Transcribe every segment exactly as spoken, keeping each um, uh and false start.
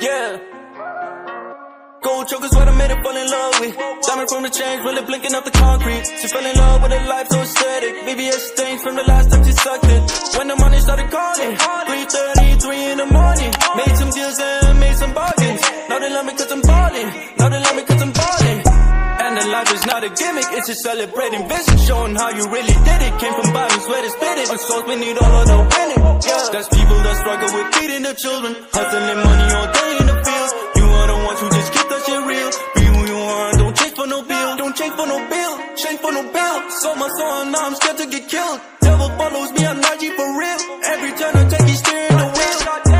Yeah. Gold chokers, what I made her fall in love with. Diamond from the chains, really blinking up the concrete. She fell in love with a life so aesthetic. V V S stains from the last time she sucked it. When the money started calling, three thirty-three in the morning. Made some deals and made some bargains. Now they love me cause I'm ballin'. Now they love me cause I'm ballin'. And the life is not a gimmick, it's just celebrating vision. Showing how you really did it. Came from bottom, sweat and spit it. On souls, we need all of the winning. Yeah. That's people that struggle with feeding the children. Hustling money all day in the fields. You are the ones who just keep that shit real. Be who you are, don't change for no bill. Don't change for no bill, change for no bill. Sold my soul and now I'm scared to get killed. Devil follows me, I'm not G for real. Every turn I take, he's steering the wheel.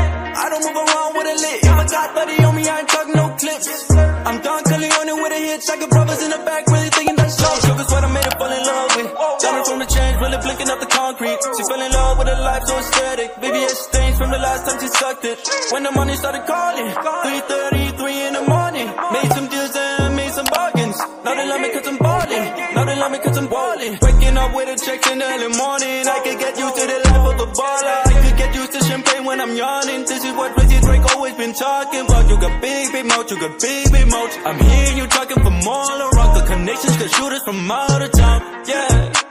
I don't move around with a lit. If I got thirty on me, I ain't talking no clips. I'm Don Corleone with a hit. Shocking brothers in the back, really thinking that's slow. Sugar's what I made her fall in love with. Diamond from the chains, really blinking up the concrete. She fell in love with a life so aesthetic. V V S stains from the last time she sucked it. When the money started calling, three thirty-three in the morning. Made some deals and made some bargains. Now they love me cause I'm ballin'. Now they love me cause I'm ballin'. Waking up with a check in the early morning. I could get used to the life of a baller. I could get used to champagne when I'm yawning. This is what Crazy Drake always been talking about. You got big, big mouth, you got big, big mouth. I'm hearing you talking from all around. The connections could shoot us from out of town. Yeah,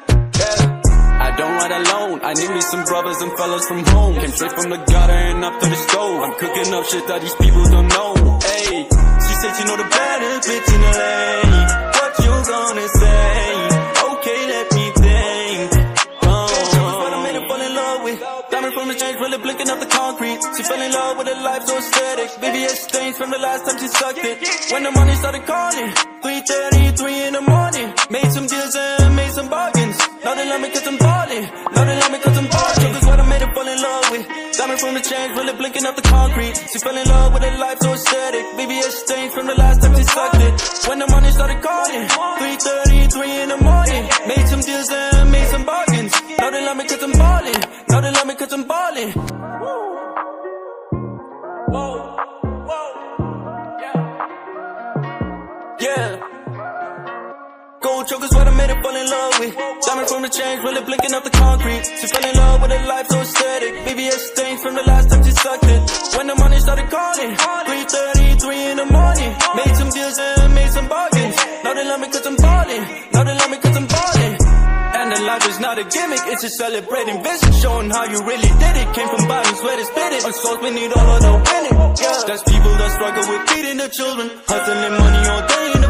yeah. I don't ride alone. I need me some brothers and fellas from home. Came straight from the gutter and up to the stove. I'm cooking up shit that these people don't know. Hey, she said she know the baddest bitch in L A. What you gonna say? Okay, let me think. Oh, what I made her fall in love with. Diamond from the chains, really blinking up the concrete. She fell in love with a life so aesthetic. V V S stains from the last time she sucked it. When the money started calling, three thirty-three in the morning. Made some deals and made some bargains. Now they love me cause I'm ballin'. Now they love me cause I'm ballin'. That's what I made her fall in love with. Diamond from the chains, really blinking up the concrete. She fell in love with a life so aesthetic. V V S stains from the last time she sucked it. When the money started calling, three thirty-three in the morning. Made some deals and made some bargains. Now they love me cause I'm ballin'. Now they love me cause I'm ballin'. Whoa, whoa, yeah. Yeah. Gold chokers, what I made her fall in love with. Diamond from the chains, really blinking up the concrete. She fell in love with a life so aesthetic. V V S stains from the last time she sucked it. When the money started calling, three thirty-three in the morning. Made some deals and made some bargains. Now they love me cause I'm ballin'. Now they love me cause I'm ballin'. And the life is not a gimmick, it's just celebrating vision. Showing how you really did it. Came from bottom, sweat and spit it. On souls, we need all of the winning. Yeah. That's people that struggle with feeding the children. Hustling money all day.